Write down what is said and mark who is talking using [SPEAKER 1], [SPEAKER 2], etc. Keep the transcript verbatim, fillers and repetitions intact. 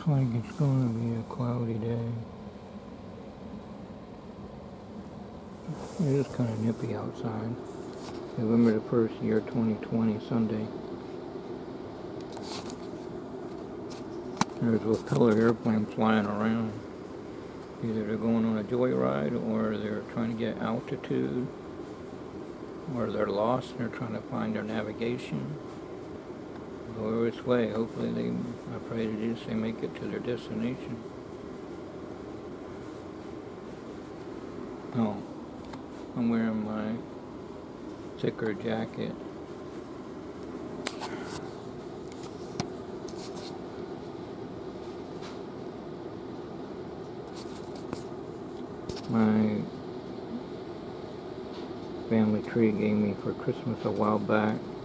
[SPEAKER 1] Looks like it's going to be a cloudy day. It is kind of nippy outside. November the first, year twenty twenty, Sunday. There's a propeller airplane flying around. Either they're going on a joyride, or they're trying to get altitude, or they're lost and they're trying to find their navigation. However it's way, hopefully they, I pray to Jesus, they make it to their destination. Oh, I'm wearing my thicker jacket. My family tree gave me for Christmas a while back